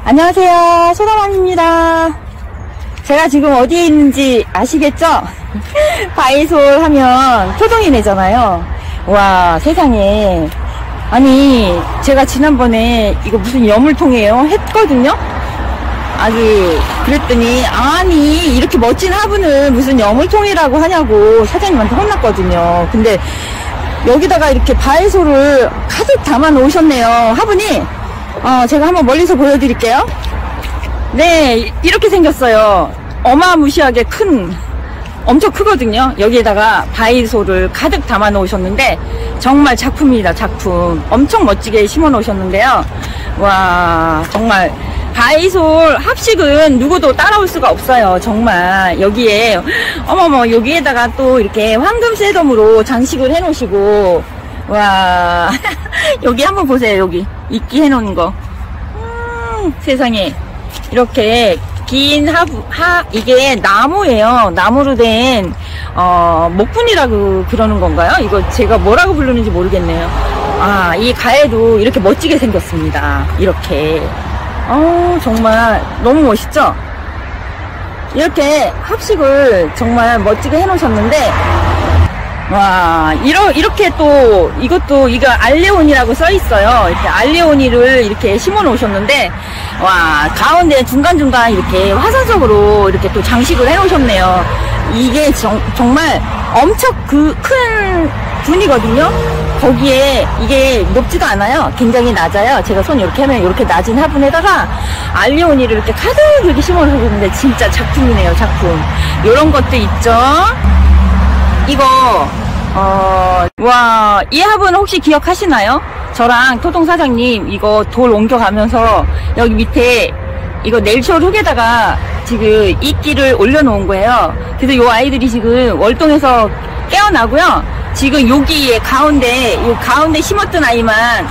안녕하세요, 소다맘입니다. 제가 지금 어디에 있는지 아시겠죠? 바이솔 하면 토종이네잖아요. 와, 세상에. 아니, 제가 지난번에 이거 무슨 여물통이에요? 했거든요? 아주 그랬더니 아니 이렇게 멋진 화분을 무슨 여물통이라고 하냐고 사장님한테 혼났거든요. 근데 여기다가 이렇게 바이솔을 가득 담아 놓으셨네요. 화분이 제가 한번 멀리서 보여드릴게요. 네, 이렇게 생겼어요. 어마무시하게 엄청 크거든요. 여기에다가 바이솔을 가득 담아 놓으셨는데 정말 작품입니다. 작품. 엄청 멋지게 심어 놓으셨는데요. 와, 정말 바이솔 합식은 누구도 따라올 수가 없어요. 정말 여기에 어머머, 여기에다가 또 이렇게 황금 셋덤으로 장식을 해 놓으시고, 와 여기 한번 보세요. 여기 이끼 해 놓은 거. 세상에. 이렇게 긴 이게 나무예요. 나무로 된 목분이라고 그러는 건가요? 이거 제가 뭐라고 부르는지 모르겠네요. 아, 이 가해도 이렇게 멋지게 생겼습니다. 이렇게. 정말 너무 멋있죠? 이렇게 합식을 정말 멋지게 해 놓으셨는데, 와, 이렇게 또 이거 알레오니라고 써 있어요. 이렇게 알레오니를 이렇게 심어 놓으셨는데, 와, 가운데 중간중간 이렇게 화산석으로 이렇게 또 장식을 해 놓으셨네요. 이게 정말 엄청 큰 분이거든요. 거기에 이게 높지도 않아요. 굉장히 낮아요. 제가 손 이렇게 하면 이렇게 낮은 화분에다가 알리오니를 이렇게 가득 이렇게 심어 놓으셨는데 진짜 작품이네요. 작품. 요런 것도 있죠. 이거 와, 이 화분 혹시 기억하시나요? 저랑 토동 사장님 이거 돌 옮겨가면서 여기 밑에 이거 넬초 흙에다가 지금 이끼를 올려놓은 거예요. 그래서 요 아이들이 지금 월동에서 깨어나고요. 지금 여기에 가운데 심었던 아이만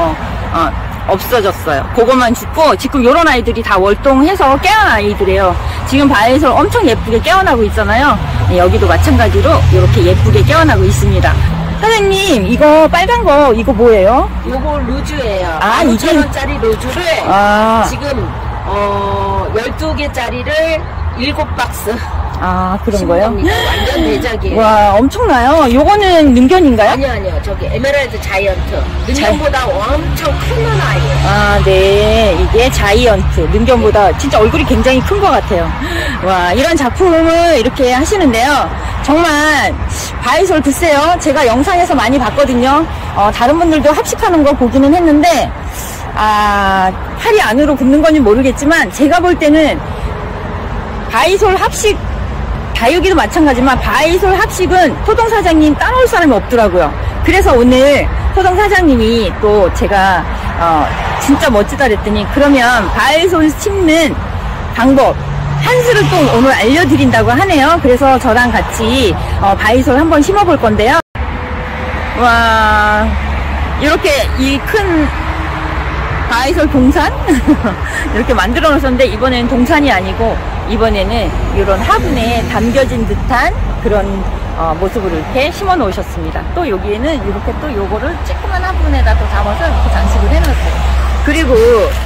없어졌어요. 그것만 죽고 지금 요런 아이들이 다 월동해서 깨어난 아이들이에요. 지금 바이솔 엄청 예쁘게 깨어나고 있잖아요. 네, 여기도 마찬가지로 이렇게 예쁘게 깨어나고 있습니다. 사장님, 이거 빨간 거 이거 뭐예요? 요거 루즈예요. 아, 이게 5,000원짜리 루즈를 지금 12개짜리를 7박스. 아, 그런 거요? 완전 대작이에요. 와, 엄청나요. 요거는 능견인가요? 아니요. 저기 에메랄드 자이언트. 능견보다 엄청 큰 아이예요. 아, 네. 이게 자이언트. 능견보다 진짜 얼굴이 굉장히 큰 것 같아요. 와, 이런 작품을 이렇게 하시는데요. 정말 바이솔 글쎄요. 제가 영상에서 많이 봤거든요. 다른 분들도 합식하는 거 보기는 했는데, 팔이 안으로 굽는 건지 모르겠지만 제가 볼 때는 바이솔 합식, 다육이도 마찬가지지만 바이솔 합식은 토동 사장님 따라올 사람이 없더라고요. 그래서 오늘 토동 사장님이 또 제가 진짜 멋지다 그랬더니 그러면 바이솔 심는 방법 한 수를 또 오늘 알려드린다고 하네요. 그래서 저랑 같이 바이솔 한번 심어볼 건데요. 와, 이렇게 이 큰 바이솔 동산 이렇게 만들어 놓으셨는데 이번에는 동산이 아니고 이번에는 이런 화분에 담겨진 듯한 그런 모습으로 이렇게 심어 놓으셨습니다. 또 여기에는 이렇게 또 요거를 조그만 화분에다 또 담아서 이렇게 장식을 해 놓았어요. 그리고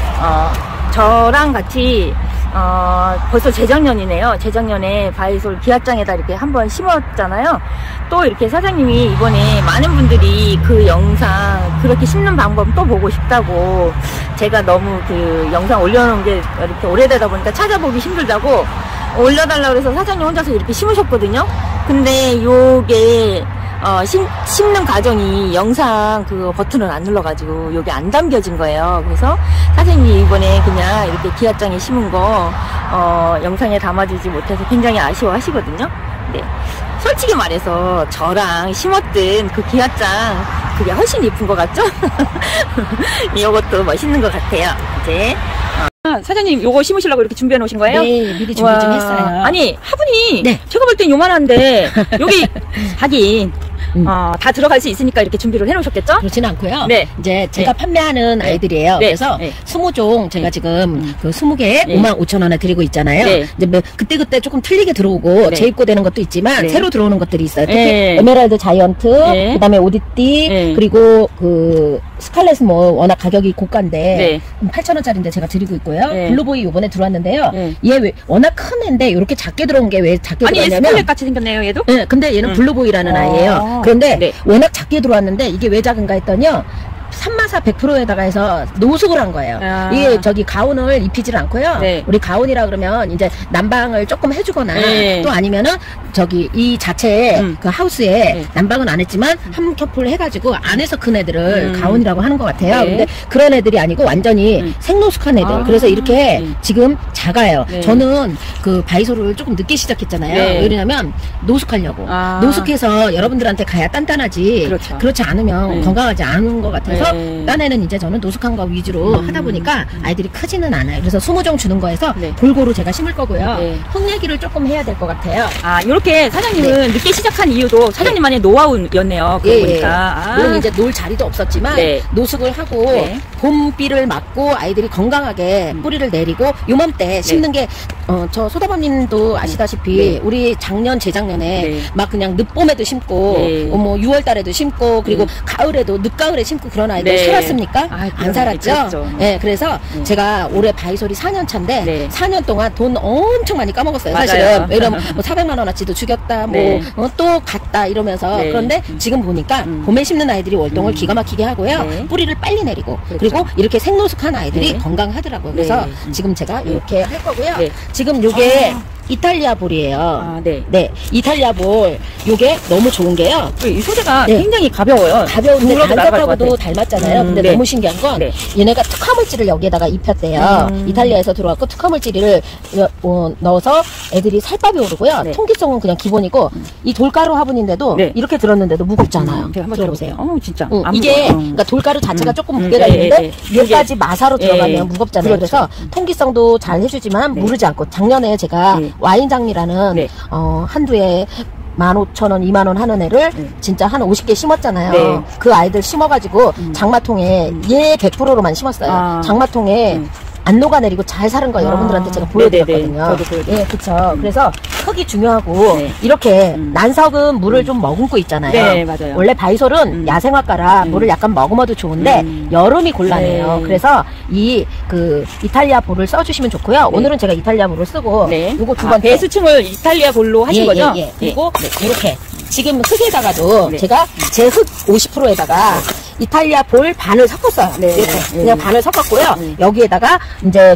저랑 같이 벌써 재작년이네요. 재작년에 바이솔 기아장에다 이렇게 한번 심었잖아요. 또 이렇게 사장님이 이번에 많은 분들이 그 영상 그렇게 심는 방법 또 보고 싶다고, 제가 너무 그 영상 올려놓은 게 이렇게 오래되다 보니까 찾아보기 힘들다고 올려달라고 해서 사장님 혼자서 이렇게 심으셨거든요. 근데 요게 심는 과정이 영상 그 버튼을 안 눌러가지고 여기 안 담겨진 거예요. 그래서 사장님이 이번에 그냥 이렇게 기아장에 심은 거 영상에 담아주지 못해서 굉장히 아쉬워하시거든요. 네, 솔직히 말해서 저랑 심었던 그 기아장 그게 훨씬 예쁜 것 같죠? 이것도 멋있는 것 같아요. 이제 사장님 요거 심으시려고 이렇게 준비해 놓으신 거예요? 네, 미리 준비 좀 했어요. 아니, 화분이 네. 제가 볼 땐 요만한데 여기 하긴 다 들어갈 수 있으니까 이렇게 준비를 해놓으셨겠죠? 그렇지는 않고요. 네. 이제 제가 판매하는 아이들이에요. 네. 그래서 네. 20종 제가 지금 그 20개에 55,000원에 드리고 있잖아요. 네. 이제 뭐 그때그때 조금 틀리게 들어오고 네. 재입고되는 것도 있지만 네. 새로 들어오는 것들이 있어요. 특히 네. 에메랄드 자이언트, 네. 그다음에 오디띠, 네. 그리고 그 스칼렛은 뭐 워낙 가격이 고가인데 네. 8,000원짜리인데 제가 드리고 있고요. 네. 블루보이 요번에 들어왔는데요. 네. 얘 왜 워낙 큰 애인데 이렇게 작게 들어온 게 왜 작게 아니, 들어왔냐면 스칼렛 같이 생겼네요, 얘도? 네, 근데 얘는 블루보이라는 아이예요. 그런데 네. 워낙 작게 들어왔는데 이게 왜 작은가 했더니요. 3마사 100%에다가 해서 노숙을 한 거예요. 아. 이게 저기 가운을 입히질 않고요. 네. 우리 가운이라 그러면 이제 난방을 조금 해주거나 네. 또 아니면은 저기 이 자체에 그 하우스에 네. 난방은 안 했지만 한 겹을 해가지고 안에서 큰 애들을 가운이라고 하는 것 같아요. 네. 근데 그런 애들이 아니고 완전히 생노숙한 애들. 아. 그래서 이렇게 지금 작아요. 네. 저는 그 바이소를 조금 늦게 시작했잖아요. 네. 왜냐면 노숙하려고. 아. 노숙해서 여러분들한테 가야 단단하지. 그렇죠. 그렇지 않으면 네. 건강하지 않은 것 같아서 네. 딴 애는 이제 저는 노숙한 거 위주로 하다 보니까 아이들이 크지는 않아요. 그래서 20종 주는 거에서 네. 골고루 제가 심을 거고요. 네. 흙 얘기를 조금 해야 될 것 같아요. 아, 이렇게 사장님은 늦게 시작한 이유도 사장님만의 노하우였네요. 그거 보니까. 물론 이제 놀 자리도 없었지만 네. 노숙을 하고 네. 봄비를 맞고 아이들이 건강하게 뿌리를 내리고 요맘때 심는 게 저 소다범님도 아시다시피 네. 우리 작년 재작년에 네. 막 그냥 늦봄에도 심고 네. 뭐 6월달에도 심고 그리고 가을에도 늦가을에 심고 그런 아이들 네. 살았습니까? 아, 안 그런 살았죠? 아이들 그랬죠. 네, 그래서 제가 올해 바이솔이 4년 차인데 네. 4년 동안 돈 엄청 많이 까먹었어요. 맞아요. 사실은 이러면 뭐 400만 원어치도 죽였다, 네. 뭐 또 갔다 이러면서 네. 그런데 지금 보니까 봄에 심는 아이들이 월동을 기가 막히게 하고요. 네. 뿌리를 빨리 내리고 그렇죠. 그리고 이렇게 생노숙한 아이들이 네. 건강하더라고요. 그래서 네. 지금 제가 이렇게 할 거고요. 네. 지금 요게 이탈리아 볼이에요. 아, 네. 네, 이탈리아 볼 요게 너무 좋은 게요. 이 소재가 네. 굉장히 가벼워요. 가벼운데 물어도 나갈 것 단접하고도 같아. 닮았잖아요. 근데 네. 너무 신기한 건 네. 얘네가 특화물질을 여기에다가 입혔대요. 이탈리아에서 들어왔고 특화물질을 넣어서 애들이 살밥이 오르고요. 네. 통기성은 그냥 기본이고 이 돌가루 화분인데도 네. 이렇게 들었는데도 무겁잖아요. 제가 한번 들어보세요. 진짜. 응, 안 이게 무거워. 그러니까 돌가루 자체가 조금 무게가 예, 있는데 예, 예. 얘까지 마사로 예, 들어가면 예. 무겁잖아요. 그렇죠. 그래서 통기성도 잘 해주지만 네. 무르지 않고 작년에 제가 네. 와인 장미라는 네. 한두에 15,000원, 2만원 하는 애를 진짜 한 50개 심었잖아요. 네. 그 아이들 심어가지고 장마통에 얘 100%로만 심었어요. 아. 장마통에 안 녹아내리고 잘 사는 거 여러분들한테 제가 보여드렸거든요. 네네네. 저도 보여드렸어요. 예, 그쵸. 그래서 흙이 중요하고 네. 이렇게 난석은 물을 좀 머금고 있잖아요. 네, 맞아요. 원래 바이솔은 야생화가라 물을 약간 머금어도 좋은데 여름이 곤란해요. 네. 그래서 그 이탈리아 볼을 써주시면 좋고요. 오늘은 제가 이탈리아 볼을 쓰고 네. 요거 두 번째 배수층을 이탈리아 볼로 하신 거죠? 예. 그리고 이렇게 지금 흙에다가도 네. 제가 제 흙 50%에다가 이탈리아 볼 반을 섞었어요. 네. 이렇게 그냥 반을 섞었고요. 여기에다가 이제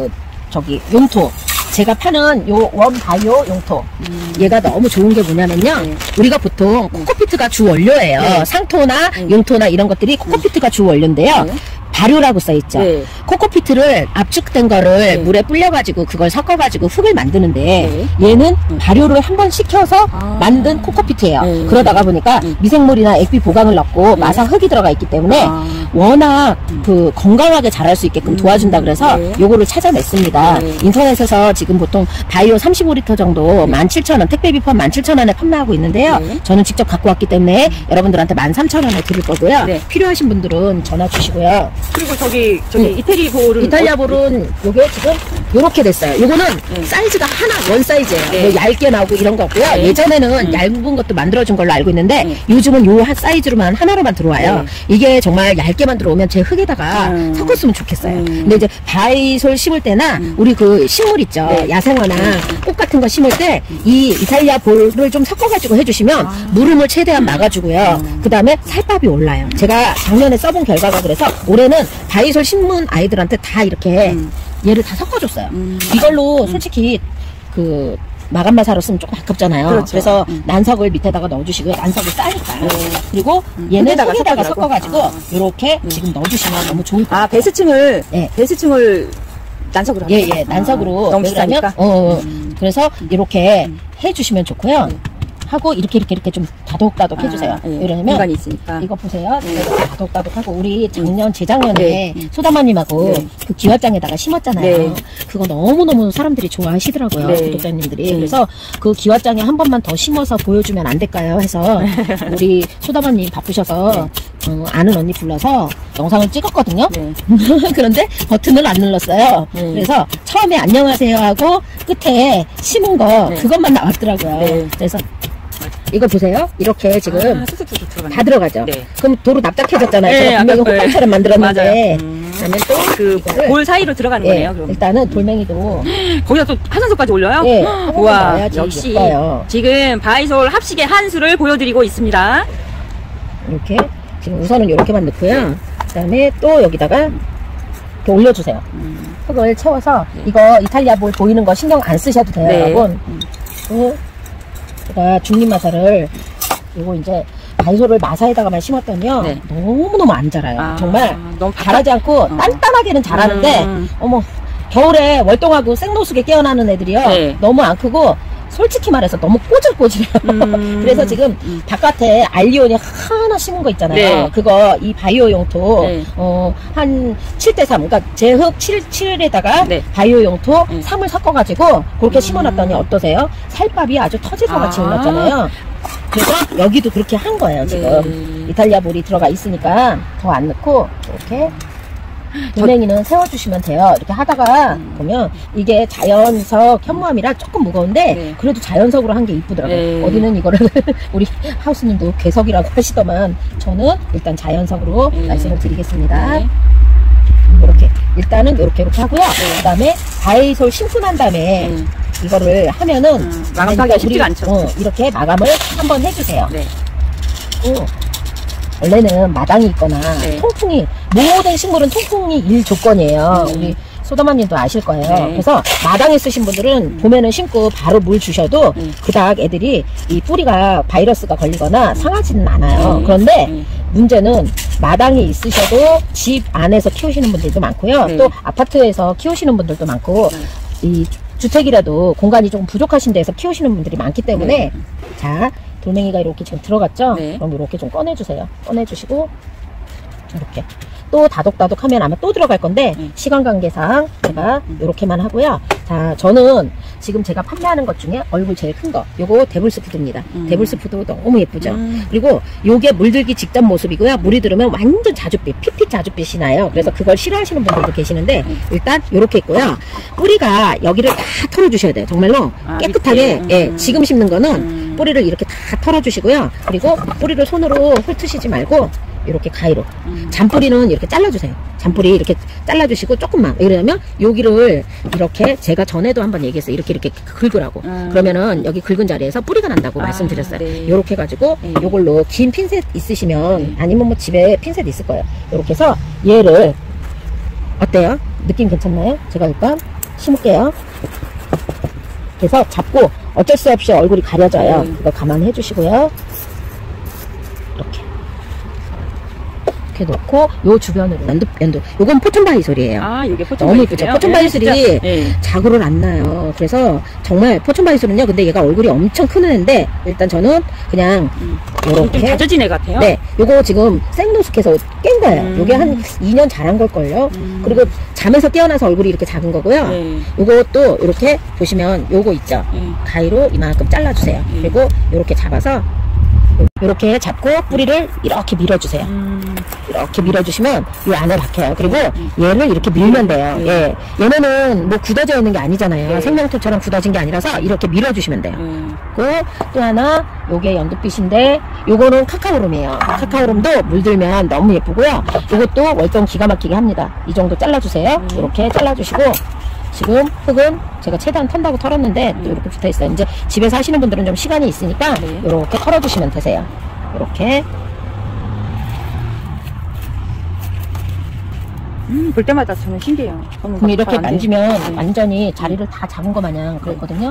저기 용토. 제가 파는 요 원바이오 용토. 얘가 너무 좋은 게 뭐냐면요. 우리가 보통 코코피트가 주 원료예요. 상토나 용토나 이런 것들이 코코피트가 주 원료인데요. 발효라고 써있죠. 네. 코코피트를 압축된 거를 물에 불려가지고 그걸 섞어가지고 흙을 만드는데 얘는 발효를 한번 시켜서 만든 코코피트예요. 그러다가 보니까 미생물이나 액비 보강을 넣고 마사 흙이 들어가 있기 때문에 워낙 그 건강하게 자랄 수 있게끔 도와준다 그래서 요거를 찾아냈습니다. 인터넷에서 지금 보통 바이오 35리터 정도 17,000원 택배비 포함 17,000원에 판매하고 있는데요. 저는 직접 갖고 왔기 때문에 여러분들한테 13,000원에 드릴 거고요. 네. 필요하신 분들은 전화 주시고요. 그리고 저기 이태리 볼은 이탈리아 볼은 요게 지금 요렇게 됐어요. 요거는 사이즈가 원 사이즈예요. 네. 뭐 얇게 나오고 이런 거고요. 네. 예전에는 얇은 것도 만들어준 걸로 알고 있는데 요즘은 요 사이즈로만 하나로만 들어와요. 이게 정말 얇게만 들어오면 제 흙에다가 섞었으면 좋겠어요. 근데 이제 바이솔 심을 때나 우리 그 식물 있죠. 야생화나 꽃 같은 거 심을 때 이 이탈리아 볼을 좀 섞어가지고 해주시면 물음을 최대한 막아주고요. 그 다음에 살밥이 올라요. 제가 작년에 써본 결과가 그래서 올해는 바이솔 심은 아이들한테 다 이렇게 얘를 다 섞어줬어요. 이걸로 솔직히 그 마감마사로 쓰면 조금 아깝잖아요. 그렇죠. 그래서 난석을 밑에다가 넣어주시고요. 난석을 싸니까. 그리고 얘는 흙에다가 흙에다가 섞어주라고? 섞어가지고 이렇게 지금 넣어주시면 너무 좋을 것 같아요. 배수층을 네. 배수층을 난석으로 하는 예, 난석으로. 너무 왜 그러냐면, 비싸니까. 그래서 이렇게 해주시면 좋고요. 하고 이렇게 좀 다독다독 해주세요. 예. 왜냐면 공간이 있으니까. 이거 보세요. 다독다독하고 우리 네. 재작년에 소다마님하고 네. 그 기와장에다가 심었잖아요. 네. 그거 너무너무 사람들이 좋아하시더라고요. 네. 구독자님들이. 네. 그래서 그 기와장에 한 번만 더 심어서 보여주면 안 될까요? 해서 우리 소다마님 바쁘셔서 아는 언니 불러서 영상을 찍었거든요. 네. 그런데 버튼을 안 눌렀어요. 네. 그래서 처음에 안녕하세요 하고 끝에 심은 거 네. 그것만 나왔더라고요. 네. 그래서 이거 보세요. 이렇게 지금 쑥쑥쑥 들어가네. 다 들어가죠. 네. 그럼 도로 납작해졌잖아요. 네, 제가 분명히 아까 호빵처럼 만들었는데 맞아요. 그다음에 또 그 이거를 볼 사이로 들어가는 예, 거네요. 그럼 일단은 돌멩이도 거기다 또 한산소까지 올려요? 예, 우와, 넣어야지 역시 예뻐요. 지금 바이솔 합식의 한 수를 보여드리고 있습니다. 이렇게 지금 우선은 이렇게만 넣고요. 그다음에 또 여기다가 이렇게 올려주세요. 흙을 채워서 이거 이탈리아 볼 보이는 거 신경 안 쓰셔도 돼요, 네. 여러분. 또 제가 중립마사를 요거 이제 바이솔을 마사에다가만 심었더니요 네. 너무너무 안 자라요. 정말 너무 자라지 않고 단단하게는 자라는데 어머 겨울에 월동하고 생노숙에 깨어나는 애들이요 네. 너무 안 크고 솔직히 말해서 너무 꼬질꼬질해요. 그래서 지금 바깥에 알리온이 하나 심은 거 있잖아요. 네. 그거 이 바이오 용토 네. 한 7대3 그러니까 제흙 7에다가 네. 바이오 용토 네. 3을 섞어가지고 그렇게 심어놨더니 어떠세요? 살밥이 아주 터질 것 같이 올랐잖아요. 그래서 여기도 그렇게 한 거예요 지금. 네. 이탈리아 볼이 들어가 있으니까 더 안 넣고 이렇게 돌멩이는 세워주시면 돼요. 이렇게 하다가 보면 이게 자연석 현무암이라 조금 무거운데 네. 그래도 자연석으로 한 게 이쁘더라고요. 네. 어디는 이거를 우리 하우스님도 괴석이라고 하시더만 저는 일단 자연석으로 네. 말씀을 드리겠습니다. 네. 이렇게 일단은 이렇게 하고요. 그다음에 바이솔 심고 난 다음에 네. 이거를 하면은 마감하기가 쉽지가 않죠. 이렇게 마감을 한번 해주세요. 네. 원래는 마당이 있거나 네. 통풍이 모든 식물은 통풍이 일 조건이에요. 우리 소다마님도 아실 거예요. 네. 그래서 마당에 쓰신 분들은 봄에는 심고 바로 물 주셔도 그닥 애들이 이 뿌리가 바이러스가 걸리거나 상하지는 않아요. 그런데 문제는 마당에 있으셔도 집 안에서 키우시는 분들도 많고요. 네. 또 아파트에서 키우시는 분들도 많고 이 주택이라도 공간이 조금 부족하신 데서 키우시는 분들이 많기 때문에 자 돌멩이가 이렇게 지금 들어갔죠? 네. 그럼 이렇게 좀 꺼내주세요. 꺼내주시고 이렇게 또 다독다독 하면 아마 또 들어갈 건데 시간 관계상 제가 이렇게만 하고요. 자 저는 지금 제가 판매하는 것 중에 얼굴 제일 큰 거 요거 데블스푸드입니다. 데블스푸드 너무 예쁘죠? 그리고 요게 물들기 직전 모습이고요. 물이 들으면 완전 자줏빛 피피 자줏빛이 나요. 그래서 그걸 싫어하시는 분들도 계시는데 일단 요렇게 있고요. 뿌리가 여기를 다 털어주셔야 돼요. 정말로 깨끗하게 예, 지금 심는 거는 뿌리를 이렇게 다 털어주시고요. 그리고 뿌리를 손으로 훑으시지 말고 이렇게 가위로 잔뿌리는 이렇게 잘라주세요. 잔뿌리 이렇게 잘라주시고 조금만. 왜냐면 여기를 이렇게 제가 전에도 한번 얘기했어요. 이렇게 긁으라고. 그러면은 여기 긁은 자리에서 뿌리가 난다고 말씀드렸어요. 네. 이렇게 해가지고 요걸로 긴 핀셋 있으시면 아니면 뭐 집에 핀셋 있을 거예요. 이렇게 해서 얘를 어때요? 느낌 괜찮나요? 제가 일단 심을게요. 그래서 잡고 어쩔 수 없이 얼굴이 가려져요. 그거 감안해 주시고요. 이렇게 놓고 요 주변으로 연두 요건 포천바이솔이에요. 이게 너무 이쁘죠. 포천바이솔이 자구를 안 나요. 그래서 정말 포천바이솔은요. 근데 얘가 얼굴이 엄청 큰 애인데 일단 저는 그냥 요렇게 좀 다져진 애 같아요. 네, 요거 지금 생노숙해서 깬 거예요. 요게 한 2년 자란 걸걸요. 그리고 잠에서 깨어나서 얼굴이 이렇게 작은 거고요. 요것도 이렇게 보시면 요거 있죠. 가위로 이만큼 잘라주세요. 그리고 요렇게 잡아서 이렇게 잡고 뿌리를 이렇게 밀어주세요. 이렇게 밀어주시면 이 안에 박혀요. 그리고 얘를 이렇게 밀면 돼요. 예, 얘네는 뭐 굳어져 있는 게 아니잖아요. 생명토처럼 굳어진 게 아니라서 이렇게 밀어주시면 돼요. 그리고 또 하나 요게 연두빛인데 요거는 카카오름이에요. 카카오름도 물들면 너무 예쁘고요. 요것도 월동 기가 막히게 합니다. 이 정도 잘라주세요. 이렇게 잘라주시고 지금 흙은 제가 최대한 턴다고 털었는데 또 이렇게 붙어 있어요. 이제 집에서 하시는 분들은 좀 시간이 있으니까 이렇게 털어주시면 되세요. 이렇게 볼 때마다 저는 신기해요. 그럼 이렇게 만지면 완전히 자리를 다 잡은 것 마냥 그랬거든요.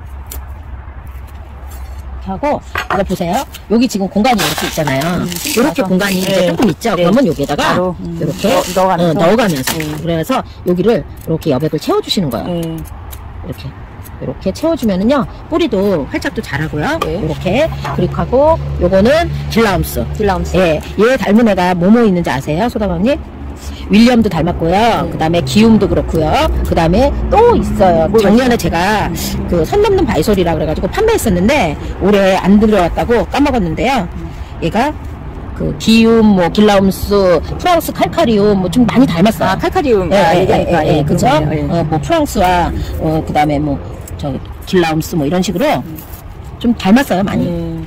하고 이거 보세요. 여기 지금 공간이 이렇게 있잖아요. 이렇게 공간이 이제 조금 있죠. 그러면 여기에다가 이렇게 넣어가면서 그래서 여기를 이렇게 여백을 채워주시는 거예요. 이렇게 이렇게 채워주면은요 뿌리도 활짝도 잘하고요. 네. 이렇게 그리고 하고 요거는 딜라움스. 딜라움스. 예, 얘 닮은 애가 뭐뭐 있는지 아세요, 소다방님? 윌리엄도 닮았고요. 그 다음에 기움도 그렇고요. 그 다음에 또 있어요. 작년에 제가 그 선 넘는 바이솔이라 그래가지고 판매했었는데 올해 안 들어왔다고 까먹었는데요. 얘가 그 기움, 뭐 길라움스, 프랑스 칼카리움 뭐 좀 많이 닮았어요. 아, 칼카리움. 얘기하니까 그죠? 예. 뭐 프랑스와 그 다음에 뭐 저 길라움스 뭐 이런 식으로 좀 닮았어요, 많이.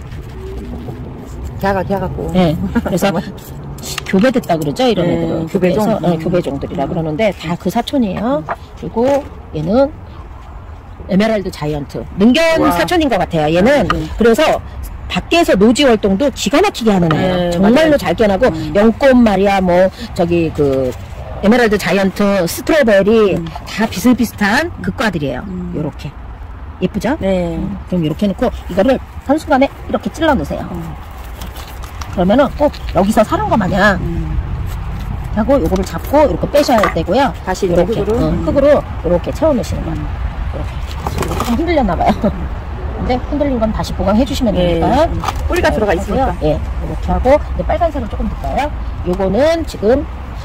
걔갖고. 예. 그래서 교배됐다 그러죠, 이런 애들은. 교배종? 교배종들이라 그러는데 다 그 사촌이에요. 그리고 얘는 에메랄드 자이언트. 능견 우와. 사촌인 것 같아요. 얘는 그래서 밖에서 노지 활동도 기가 막히게 하는 애예요. 네, 정말로 맞아요. 잘 깨나고 연꽃 말이야, 뭐 저기 그 에메랄드 자이언트, 스트로베리 다 비슷비슷한 극과들이에요. 요렇게 예쁘죠? 네. 그럼 이렇게 놓고 이거를 한순간에 이렇게 찔러 놓으세요. 그러면은 꼭 여기서 사는 거 마냥 하고 요거를 잡고 이렇게 빼셔야 되고요. 다시 이렇게 흙으로? 흙으로 이렇게 채워 놓으시는 거예요. 이렇게 좀 흔들렸나 봐요. 근데 흔들린 건 다시 보강해 주시면 네. 되니까. 뿌리가 들어가 있으니까. 예, 이렇게 하고 이제 빨간색을 조금 넣을까요? 요거는 지금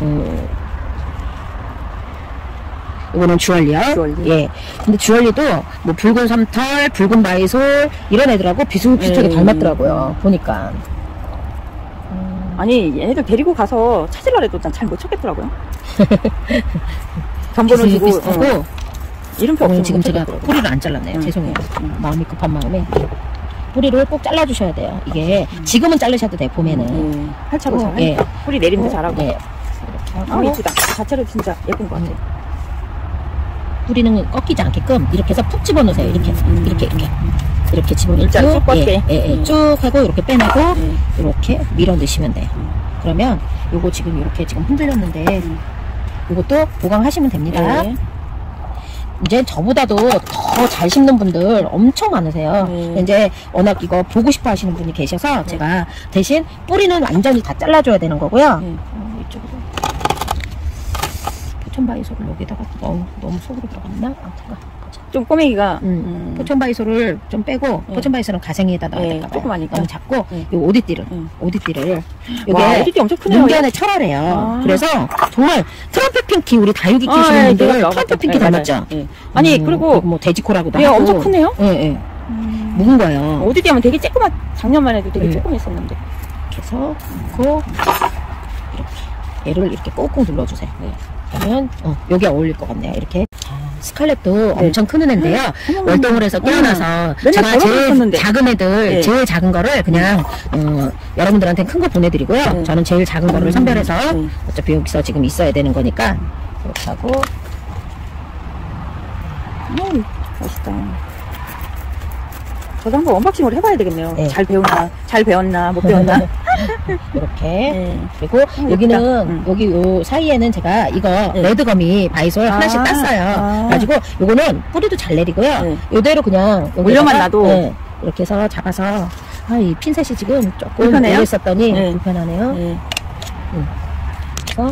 이거는 주얼리요. 주얼리. 예. 근데 주얼리도 뭐 붉은 솜털, 붉은 바이솔 이런 애들하고 비슷비슷하게 닮았더라고요. 보니까. 아니, 얘네들 데리고 가서 찾으려 해도 난 잘 못 찾겠더라고요. 전번을 주고. 비슷비슷하고 이름표 오늘 없으면 지금 못 제가 찾겠더라고요. 뿌리를 안 잘랐네요. 죄송해요. 마음이 급한 마음에 뿌리를 꼭 잘라주셔야 돼요. 이게 지금은 자르셔도 돼요. 봄에는. 활차로 잘. 예. 뿌리 내림도 잘하고. 예. 이렇게 아, 하고 이쁘다. 자체로 진짜 예쁜 것 같아. 뿌리는 꺾이지 않게끔 이렇게 해서 푹 집어넣으세요. 이렇게 집어넣고 일자로 쭉 뻗게. 쭉 하고 이렇게 빼내고 이렇게 밀어 넣으시면 돼요. 그러면 요거 지금 이렇게 지금 흔들렸는데 요것도 보강하시면 됩니다. 네. 이제 저보다도 더 잘 심는 분들 엄청 많으세요. 이제 워낙 이거 보고 싶어 하시는 분이 계셔서 제가 대신 뿌리는 완전히 다 잘라줘야 되는 거고요. 이쪽으로 포천바이솔을 여기다가 너무 속으로 들어갔나? 좀 꼬맹이가. 포천바이솔을 좀 빼고 포천바이솔은 가생이에다 넣어야 될까 봐요. 조그마니까. 너무 작고 요 오디띠를 와, 요게 오디띠 엄청 크네요. 능견의 철화래요. 아. 그래서 정말 트럼펫 핑키 우리 다육이 키우시는 예, 분들 그거 트럼펫 핑키 맞아요. 닮았죠? 예. 아니, 그리고 뭐 돼지코라고도 얘가 하고 엄청 크네요. 예. 묵은 거예요. 오디띠 하면 되게 쬐끄만, 작년만 해도 되게 네. 쬐끄했었는데. 이렇게 해서 넣고 이렇게 얘를 이렇게 꾹꾹 눌러주세요. 그러면 여기 어울릴 것 같네요. 이렇게 스칼렛도 엄청 크는 애인데요. 월동을 해서 깨어나서 맨날 제가 제일 걸어놨었는데. 작은 애들 제일 작은 거를 그냥 여러분들한테 큰 거 보내드리고요. 저는 제일 작은 거를 선별해서 어차피 여기서 지금 있어야 되는 거니까 이렇게 하고 멋있다. 저도 한번 언박싱을 해봐야 되겠네요. 네. 잘 배웠나, 못 배웠나. 이렇게 그리고 여기는 여기 요 사이에는 제가 이거 레드거미 바이솔 하나씩 땄어요. 그래가지고 요거는 뿌리도 잘 내리고요. 요대로 그냥 올려만 놔도. 이렇게 해서 잡아서 이 핀셋이 지금 조금 불편해요? 열려 있었더니 네. 불편하네요. 그래서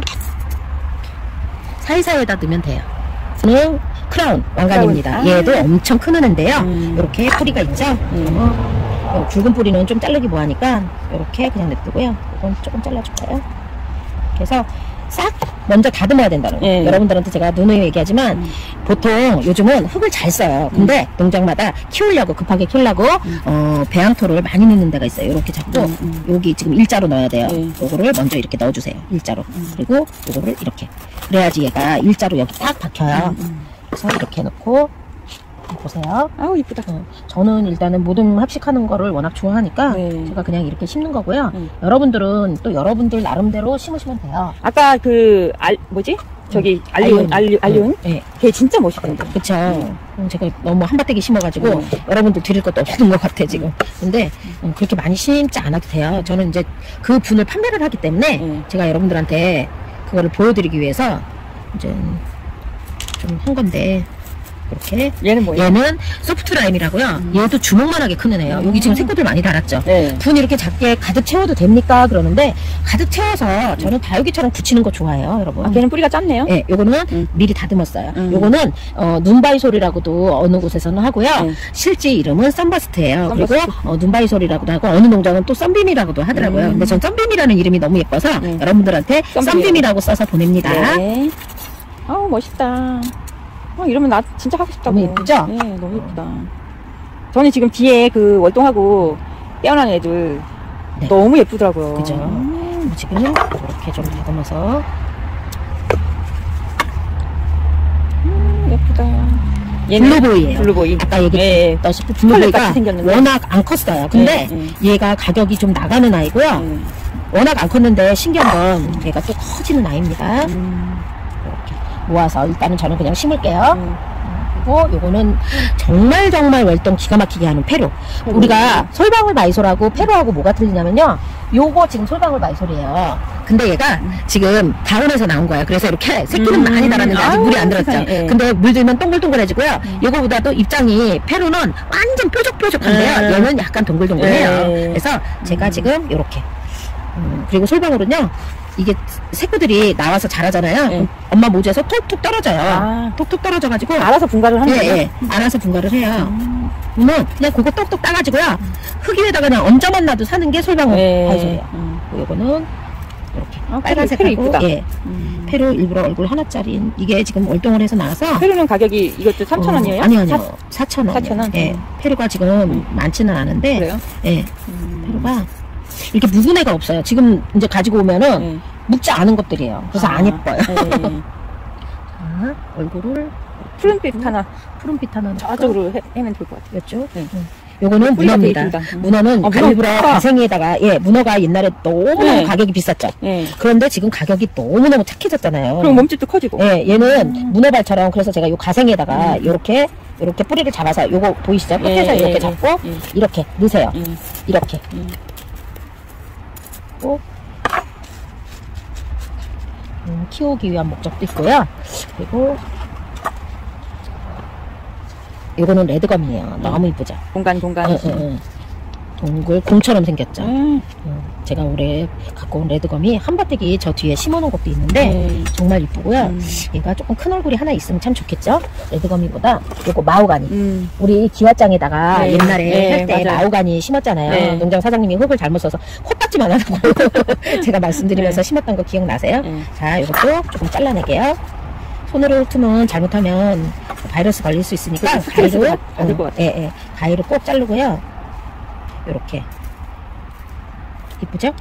사이사이에다 넣으면 돼요. 는 크라운 왕관입니다. 크라운. 얘도 엄청 큰 애인데요. 이렇게 뿌리가 있죠. 굵은 뿌리는 좀 자르기 뭐하니까 이렇게 그냥 냅두고요. 이건 조금 잘라줄까요? 이렇게 해서 싹 먼저 다듬어야 된다는 거예요. 여러분들한테 제가 누누이 얘기하지만 보통 요즘은 흙을 잘 써요. 근데 농장마다 키우려고 급하게 키우려고 배양토를 많이 넣는 데가 있어요. 이렇게 잡고 여기 지금 일자로 넣어야 돼요. 요거를 먼저 이렇게 넣어주세요. 일자로. 그리고 요거를 이렇게 그래야지 얘가 일자로 여기 딱 박혀요. 그래서 이렇게 넣고 보세요. 아우, 이쁘다. 저는 일단은 모든 합식하는 거를 워낙 좋아하니까 제가 그냥 이렇게 심는 거고요. 여러분들은 또 여러분들 나름대로 심으시면 돼요. 아까 저기, 알리온? 걔 진짜 멋있던데. 그쵸. 제가 너무 한바탕에 심어가지고 여러분들 드릴 것도 없는 것 같아 지금. 근데 그렇게 많이 심지 않아도 돼요. 저는 이제 그 분을 판매를 하기 때문에 제가 여러분들한테 그거를 보여드리기 위해서 이제 좀 한 건데 이렇게. 얘는 뭐예요? 얘는 소프트 라임이라고요. 얘도 주먹만하게 크는 애예요. 여기 지금 색깔들 많이 달았죠. 네. 분 이렇게 작게 가득 채워도 됩니까? 그러는데 가득 채워서 저는 다육이처럼 붙이는 거 좋아해요, 여러분. 아, 걔는 뿌리가 짧네요. 네, 요거는 미리 다듬었어요. 음. 요거는 눈바이솔이라고도 어느 곳에서는 하고요. 실제 이름은 썬버스트예요. 썬버스트. 그리고 눈바이솔이라고도 하고 어느 농장은 또 썬빔이라고도 하더라고요. 근데 전 썬빔이라는 이름이 너무 예뻐서 여러분들한테 썬빔이라고 써서 보냅니다. 네. 아우, 멋있다. 이러면 나 진짜 하고 싶다고. 너무 예쁘죠? 네, 너무 예쁘다. 저는 지금 뒤에 그 월동하고 깨어난 애들 네. 너무 예쁘더라고요. 그죠? 지금 이렇게 좀 다듬어서 예쁘다. 블루보이예요. 블루보이. 아까 네. 얘기했다시피 컬렉 블루보이가 같이 생겼는데. 워낙 안 컸어요. 근데 네, 얘가 가격이 좀 나가는 아이고요. 워낙 안 컸는데 신기한 건 얘가 또 커지는 아이입니다. 이렇게 모아서 일단은 저는 그냥 심을게요. 그리고 요거는 정말 월동 기가 막히게 하는 페루. 우리가 솔방울 마이솔하고 페루하고 뭐가 틀리냐면요. 요거 지금 솔방울 마이솔이에요. 근데 얘가 지금 가온에서 나온 거예요. 그래서 이렇게 새끼는 많이 달았는데 아직 물이 안 들었죠. 세상에. 근데 물 들면 동글동글해지고요. 요거보다도 입장이 페루는 완전 뾰족뾰족한데요. 얘는 약간 동글동글해요. 그래서 제가 지금 요렇게 그리고 솔방울은요. 이게 새끼들이 나와서 자라잖아요. 그럼 엄마 모주에서 톡톡 떨어져요. 톡톡 떨어져가지고 알아서 분갈을 하는 거예요? 예, 알아서 분갈을 해요. 그러면 그냥 그거 똑똑 따가지고요. 흙 위에다가 그냥 얹어만 놔도 사는 게 솔방울 바이솔이에요. 요거는 이렇게 빨간색하고 이쁘다. 예, 페루 일부러 얼굴 하나짜리 이게 지금 월동을 해서 나와서 페루는 가격이 이것도 3,000원이에요? 아니요 4,000원 4,000원? 예, 페루가 지금 많지는 않은데 그래요? 예, 페루가 이렇게 묵은 애가 없어요. 지금 이제 가지고 오면은 묵지 않은 것들이에요. 그래서 안 예뻐요. 자, 얼굴을 푸른빛 하나 푸른빛 하나 저쪽으로 해면 될 것 같아요. 였죠? 네. 요거는 뿌리가 되게 문어입니다. 길다. 문어는 문어 갈비브라 크다. 가생이에다가 문어가 옛날에 너무너무 가격이 비쌌죠. 그런데 지금 가격이 너무너무 착해졌잖아요. 그럼 몸집도 커지고. 얘는 문어발처럼 그래서 제가 요 가생에다가 요렇게 뿌리를 잡아서 요거 보이시죠? 끝에서 이렇게 잡고 이렇게 넣으세요. 이렇게 꼭 키우기 위한 목적도 있고요. 그리고 요거는 레드검이에요. 너무 이쁘죠? 공간. 동글 공처럼 생겼죠. 제가 올해 갖고 온 레드검이 한바태기 저 뒤에 심어놓은 것도 있는데 정말 이쁘고요. 얘가 조금 큰 얼굴이 하나 있으면 참 좋겠죠. 레드검이보다 요거 마호가니 우리 기와장에다가 옛날에 할 때 마호가니 심었잖아요. 농장 사장님이 흙을 잘못 써서 코딱지만 하라고 제가 말씀드리면서 심었던 거 기억나세요? 자, 요것도 조금 잘라낼게요. 손으로 훑으면 잘못하면 바이러스 걸릴 수 있으니까 가위로 받을 것 같아요. 가위로 꼭 자르고요. 요렇게 이쁘죠?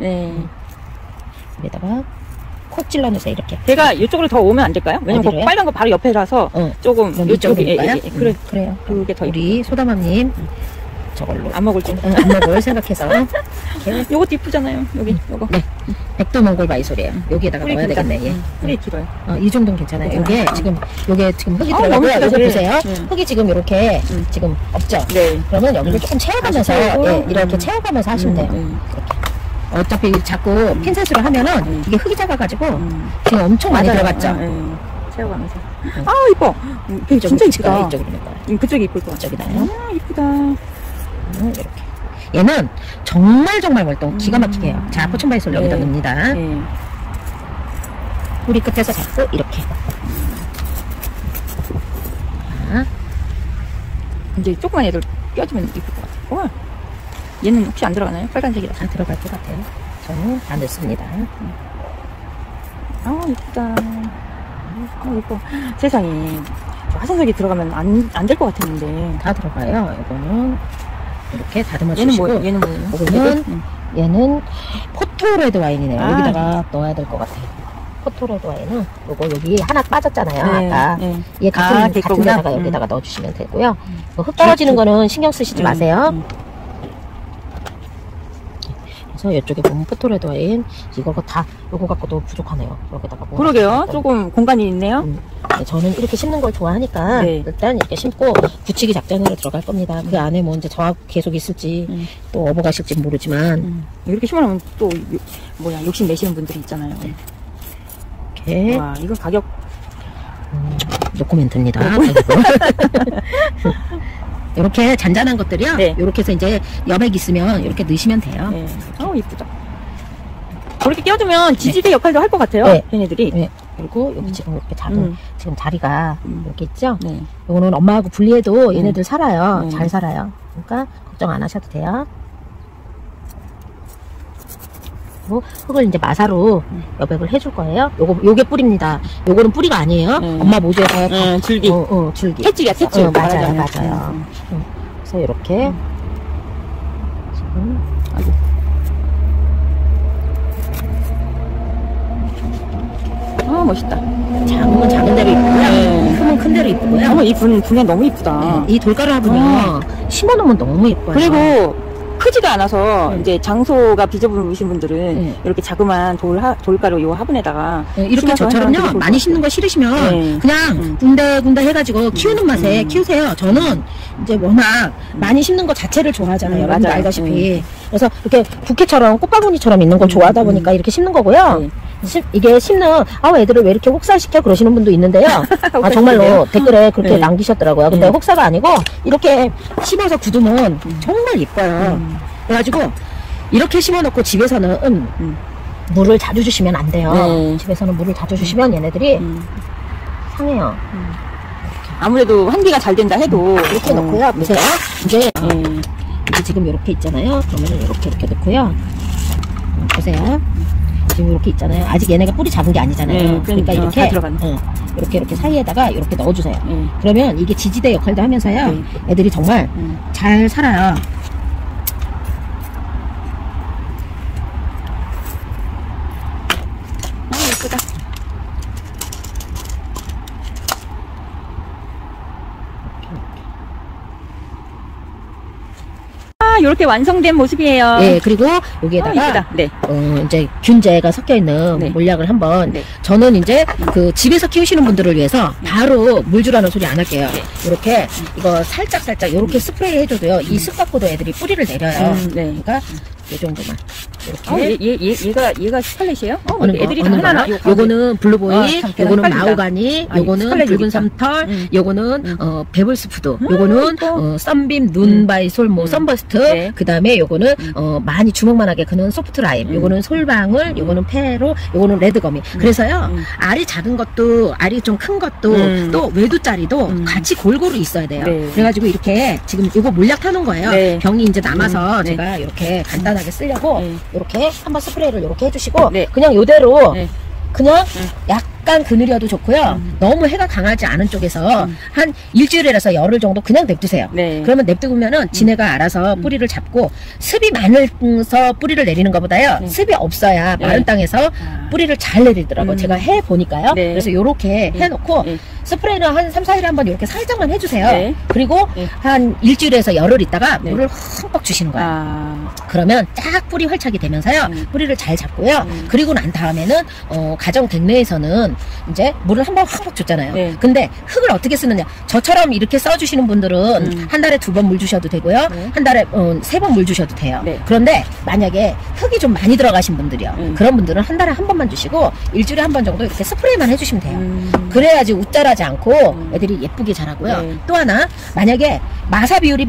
여기다가 콕 찔러주세요. 이렇게. 제가 이쪽으로 더 오면 안 될까요? 왜냐면 그 빨간 거 바로 옆에라서 조금 이쪽에 그래요. 그게 더 우리 소다맘님 저걸로 안 먹을 줄. 안 먹을 생각해서 요것도 이쁘잖아요. 여기 요거. 네. 백두몽골 바이솔이에요. 여기에다가 넣어야 되겠네. 뿌리 길어요. 이 정도는 괜찮아요. 요게 지금 흙이 너무 들어가고요. 예쁘다, 이거 그래. 보세요. 흙이 지금 이렇게 지금 없죠. 그러면 여기를 조금 채워가면서 이렇게 채워가면서 하시면 돼요. 이렇게. 어차피 자꾸 핀셋으로 하면은 이게 흙이 작아가지고 지금 엄청 많이 들어갔죠. 채워가면서. 이뻐. 진짜 이쁘다. 이쪽으로 넣어요. 그쪽이 이쁠 것 같아. 저기다요. 이쁘다. 이렇게. 얘는 정말 월동 기가 막히게 해요. 자, 포춘바이솔 여기다 넣습니다. 뿌리 끝에서 잡고 이렇게. 자, 이제 조그만 애들 껴주면 이쁠 것 같아. 얘는 혹시 안 들어가나요? 빨간색이라. 다 들어갈 것 같아요. 저는 다 넣습니다. 이쁘다. 이뻐. 세상에. 화산석이 들어가면 안 될 것 같았는데. 다 들어가요. 이거는 이렇게 다듬어 주시고. 얘는 뭐예요? 얘는 포토레드 와인이네요. 여기다가 넣어야 될 것 같아요. 포토레드 와인은 요거 여기 하나 빠졌잖아요. 아까 얘 같은 데다가 여기다가 넣어주시면 되고요. 흙 떨어지는 거는 신경 쓰시지 마세요. 그래서 이쪽에 보면 포토레드 와인 요거 갖고도 부족하네요. 여기다가 그러게요. 조금 공간이 있네요. 저는 이렇게 심는 걸 좋아하니까 일단 이렇게 심고 붙이기 작전으로 들어갈 겁니다. 그 안에 뭐 이제 저하고 계속 있을지 또 업어가실지 모르지만 이렇게 심어놓으면 또 욕심 내시는 분들이 있잖아요. 이렇게 와, 이거 가격 노코멘트입니다. 이렇게 잔잔한 것들이요. 네. 이렇게 해서 이제 여백 있으면 이렇게 넣으시면 돼요. 네. 이쁘다. 그렇게 끼워주면 지지대 역할도 할 것 같아요. 네. 얘네들이. 네. 그리고 여기 지금 이렇게 작은 지금 자리가 이렇게 있죠. 네. 이거는 엄마하고 분리해도 얘네들 살아요. 네. 잘 살아요. 그러니까 걱정 안 하셔도 돼요. 그리고 흙을 이제 마사로 여백을 해줄 거예요. 요게 뿌리입니다. 요거는 뿌리가 아니에요. 엄마 모주에서 줄기. 줄기. 탯줄이야, 탯줄. 맞아요, 말하자면. 맞아요. 그래서 이렇게 지금 멋있다. 작으면 작은 대로 이쁘고요. 크면 큰 대로 이쁘고요. 이 분야 너무 이쁘다. 이 돌가루 화분이요. 심어놓으면 너무 예뻐요. 그리고 크지가 않아서 이제 장소가 비좁으신 분들은 이렇게 자그마한 돌가루 요 화분에다가 이렇게 심어서 저처럼요 해놓으면 많이 심는 거 싫으시면 그냥 군데군데 해가지고 키우는 맛에 키우세요. 저는 이제 워낙 많이 심는 거 자체를 좋아하잖아요. 여러분도 맞아요. 알다시피. 그래서 이렇게 부케처럼 꽃바구니처럼 있는 걸 좋아하다 보니까 이렇게 심는 거고요. 이게 심는 애들을 왜 이렇게 혹사시켜 그러시는 분도 있는데요. 정말로 댓글에 그렇게 남기셨더라고요. 근데 혹사가 아니고 이렇게 심어서 굳으면 정말 예뻐요. 그래가지고 이렇게 심어놓고 집에서는 물을 자주 주시면 안 돼요. 집에서는 물을 자주 주시면 얘네들이 상해요. 아무래도 환기가 잘 된다 해도 이렇게 넣고요. 보세요. 이제 지금 이렇게 있잖아요. 그러면 이렇게 넣고요. 보세요. 지금 이렇게 있잖아요. 아직 얘네가 뿌리 잡은 게 아니잖아요. 그러니까 이렇게 이렇게 사이에다가 이렇게 넣어주세요. 그러면 이게 지지대 역할도 하면서요. 애들이 정말 잘 살아요. 예쁘다. 이렇게 완성된 모습이에요. 네, 그리고 여기에다가 이제 균제가 섞여 있는 몰약을 한번 저는 이제 그 집에서 키우시는 분들을 위해서 바로 물 주라는 소리 안 할게요. 이렇게 이거 살짝 이렇게 스프레이 해줘도요. 이 습 갖고도 애들이 뿌리를 내려요. 그러니까 이 정도만. 이렇게. 얘가 스칼렛이에요? 애들이 다 하나. 요거는 블루보이, 요거는 마오가니, 요거는 붉은 삼털, 요거는 베블스푸드, 요거는 썬빔, 눈바이솔, 선버스트, 그 다음에 요거는 많이 주먹만하게 크는 소프트 라임, 요거는 솔방울, 요거는 페로, 요거는 레드거미. 그래서요, 알이 작은 것도, 알이 좀 큰 것도, 또 외두짜리도 같이 골고루 있어야 돼요. 그래가지고 이렇게 지금 요거 몰약 타는 거예요. 병이 이제 남아서 제가 이렇게 간단하게 쓰려고 이렇게 한번 스프레이를 이렇게 해주시고 그냥 요대로 그냥 약간 그늘이어도 좋고요. 너무 해가 강하지 않은 쪽에서 한 일주일에서 열흘 정도 그냥 냅두세요. 그러면 냅두면은 지네가 알아서 뿌리를 잡고 습이 많아서 뿌리를 내리는 것보다요. 습이 없어야 마른 땅에서 뿌리를 잘 내리더라고요. 제가 해보니까요. 그래서 요렇게 해놓고 스프레이는 한 3, 4일에 한번 이렇게 살짝만 해주세요. 그리고 한 일주일에서 열흘 있다가 물을 흠뻑 주시는 거예요. 그러면 쫙 뿌리 활착이 되면서요. 뿌리를 잘 잡고요. 그리고 난 다음에는 가정 댁내에서는 이제 물을 한번 흠뻑 줬잖아요. 근데 흙을 어떻게 쓰느냐. 저처럼 이렇게 써주시는 분들은 한 달에 2번 물 주셔도 되고요. 한 달에 3번 물 주셔도 돼요. 그런데 만약에 흙이 좀 많이 들어가신 분들이요. 그런 분들은 한 달에 한 번만 주시고 일주일에 한 번 정도 이렇게 스프레이만 해주시면 돼요. 그래야지 웃자라지 않고 애들이 예쁘게 자라고요. 또 하나 만약에 마사 비율이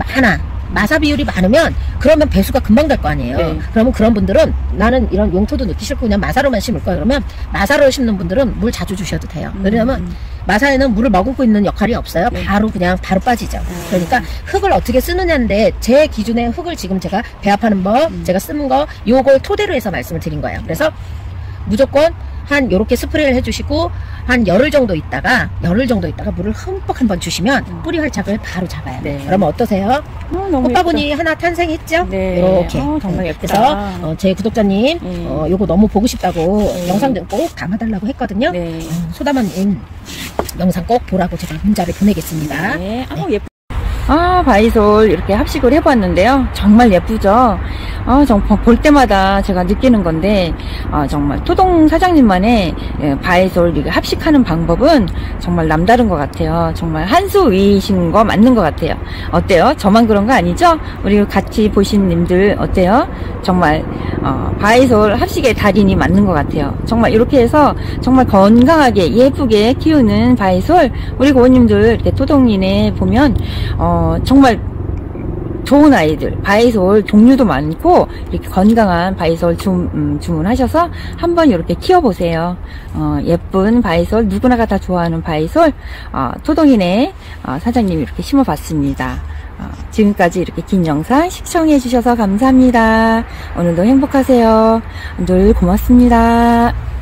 많으면 그러면 배수가 금방 될 거 아니에요. 그러면 그런 분들은 나는 이런 용토도 넣기 싫고 그냥 마사로만 심을 거야. 그러면 마사로 심는 분들은 물 자주 주셔도 돼요. 왜냐면 마사에는 물을 머금고 있는 역할이 없어요. 바로 빠지죠. 그러니까 흙을 어떻게 쓰느냐인데 제 기준에 흙을 지금 제가 배합하는 법, 제가 쓰는 거 요걸 토대로 해서 말씀을 드린 거예요. 그래서 무조건 한 요렇게 스프레이를 해주시고 한 열흘 정도 있다가 물을 흠뻑 한번 주시면 뿌리 활착을 바로 잡아요. 그러면 어떠세요? 꽃바구니 하나 탄생했죠? 이렇게. 정말 예쁘다. 그래서 제 구독자님 요거 너무 보고 싶다고 영상 꼭 담아달라고 했거든요. 소다마님 영상 꼭 보라고 제가 문자를 보내겠습니다. 예쁘. 바이솔 이렇게 합식을 해봤는데요. 정말 예쁘죠? 정말 볼 때마다 제가 느끼는 건데, 정말 토동 사장님만의 바이솔 이렇게 합식하는 방법은 정말 남다른 것 같아요. 정말 한 수 위이신 거 맞는 것 같아요. 어때요? 저만 그런 거 아니죠? 우리 같이 보신 님들 어때요? 정말, 바이솔 합식의 달인이 맞는 것 같아요. 정말 이렇게 해서 정말 건강하게 예쁘게 키우는 바이솔, 우리 고객님들 이렇게 토동인에 보면, 정말 좋은 아이들, 바이솔 종류도 많고, 이렇게 건강한 바이솔 주문하셔서 한번 이렇게 키워보세요. 예쁜 바이솔, 누구나가 다 좋아하는 바이솔, 토동인의 사장님이 이렇게 심어봤습니다. 지금까지 이렇게 긴 영상 시청해주셔서 감사합니다. 오늘도 행복하세요. 늘 고맙습니다.